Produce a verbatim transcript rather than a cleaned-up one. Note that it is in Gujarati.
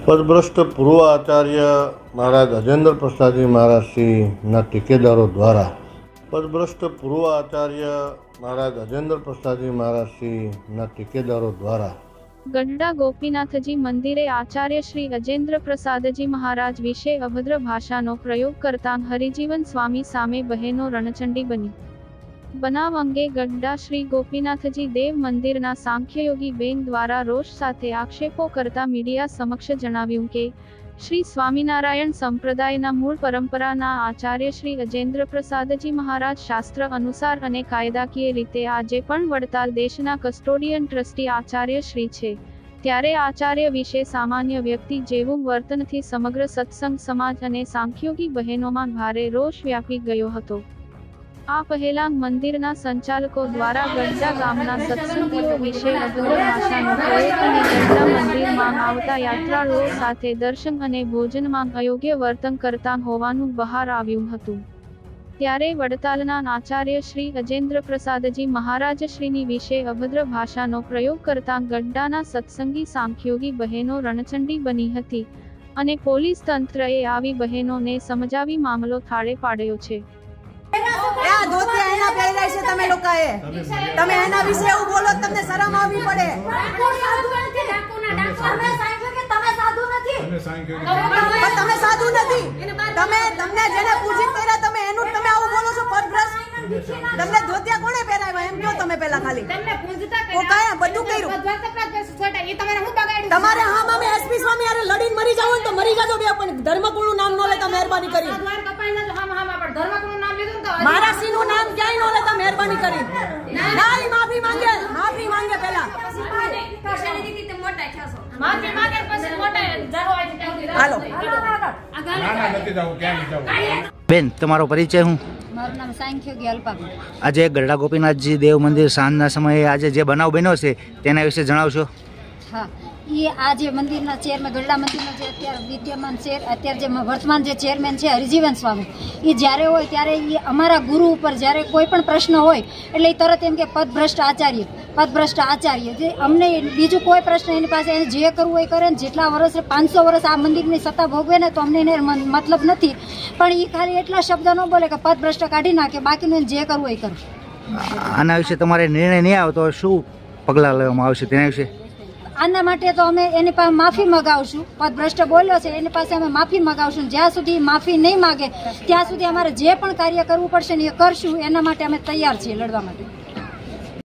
પદભ્રષ્ટ પૂર્વ આચાર્ય મહારાજ અજેન્દ્ર પ્રસાદજી મહારાજશ્રીના ટેકેદારો દ્વારા પદભ્રષ્ટ પૂર્વ આચાર્ય મહારાજ અજેન્દ્ર પ્રસાદજી મહારાજશ્રીના ટેકેદારો દ્વારા ગઢડા ગોપીનાથજી મંદિરે આચાર્ય શ્રી અજેન્દ્ર પ્રસાદજી મહારાજ વિશે અભદ્ર ભાષાનો પ્રયોગ કરતા હરિજીવન સ્વામી સામે બહેનો રણચંડી બની। બનાવ અંગે ગઢડા શ્રી ગોપીનાથજી દેવ મંદિરના સાંખ્યયોગી બેન દ્વારા રોષ સાથે આક્ષેપો કરતા મીડિયા સમક્ષ જણાવ્યું કે શ્રી સ્વામિનારાયણ સંપ્રદાયના મૂળ પરંપરાના આચાર્ય શ્રી અજેન્દ્ર પ્રસાદજી મહારાજ શાસ્ત્ર અનુસાર અને કાયદાકીય રીતે આજે પણ વડતાલ દેશના કસ્ટોડિયન ટ્રસ્ટી આચાર્ય શ્રી છે, ત્યારે આચાર્ય વિશે સામાન્ય વ્યક્તિ જેવું વર્તનથી સમગ્ર સત્સંગ સમાજ અને સાંખ્યોગી બહેનોમાં ભારે રોષ વ્યાપી ગયો હતો। આ પહેલા મંદિરના સંચાલકો દ્વારા ગઢડા ગામના સત્સંગીઓ વિશે અભદ્ર ભાષાનો પ્રયોગ અને ગઢડા મંદિરમાં આવતા યાત્રાળુઓ સાથે દર્શન અને ભોજનમાં અયોગ્ય વર્તન કરતા હોવાનું બહાર આવ્યું હતું। ત્યારે વડતાલના આચાર્ય શ્રી અજેન્દ્ર પ્રસાદજી મહારાજ શ્રીની વિશે અભદ્ર ભાષાનો પ્રયોગ કરતા ગઢડાના સત્સંગી સાંખ્યોગી બહેનો રણચંડી બની હતી અને પોલીસ તંત્રએ આવી બહેનોને સમજાવી મામલો થાળે પાડ્યો છે। તમે લોકોએ તમે એના વિશે એવું બોલો, તમને શરમ આવવી પડે। તમે સાધુ નથી, તમે તમને જેને પૂજિત કર્યા તમે એનું તમે આવું બોલો છો। પદભ્રષ્ટ તમને ધોતિયા કોણે પહેરાવ્યા એમ કહો તમે પહેલા ખાલી કાયા બધું કર્યું તમારે। હા મામે એસપી સ્વામી અરે લડીને મરી જાવ તો મરી જાજો બે, પણ ધર્મકુળનું નામ ન લેતા મહેરબાની કરી। મારા સિંહનું નામ ક્યાંય ન લેતા મહેરબાની કરી। નહીં માફી માંગે, માફી માંગે પહેલા માફી માંગે પછી મોટા હાલો બેન, તમારો પરિચય હું? મારું નામ સાંખ્યોગી અલ્પાબેન। આજે ગઢડા ગોપીનાથજી દેવ મંદિર સાંજના સમયે આજે જે બનાવ બન્યો છે તેના વિશે જણાવશો? હા, એ આ જે મંદિરના ચેરમેન ગઢડા મંદિરના જે અત્યારે વિદ્યમાન ચેર અત્યારે જે વર્તમાન જે ચેરમેન છે હરિજીવન સ્વામી, એ જ્યારે હોય ત્યારે એ અમારા ગુરુ ઉપર જ્યારે કોઈ પણ પ્રશ્ન હોય એટલે એ તરત એમ કે પદભ્રષ્ટ આચાર્ય પદભ્રષ્ટ આચાર્ય જે અમને બીજું કોઈ પ્રશ્ન એની પાસે જે કરવું એ કરે ને જેટલા વર્ષ પાંચસો વર્ષ આ મંદિરની સત્તા ભોગવે ને તો અમને એને મતલબ નથી, પણ એ ખાલી એટલા શબ્દ ન બોલે કે પદભ્રષ્ટ કાઢી નાખે, બાકીનું જે કરવું એ કરે। આના વિશે તમારે નિર્ણય નહીં આવે તો શું પગલાં લેવામાં આવશે તેના વિશે? આના માટે તો અમે એની પાસે માફી મગાવશું। પદભ્રષ્ટ બોલ્યો છે એની પાસે અમે માફી મગાવશું। જ્યાં સુધી માફી નહીં માગે ત્યાં સુધી અમારે જે પણ કાર્ય કરવું પડશે ને એ કરશું। એના માટે અમે તૈયાર છીએ લડવા માટે।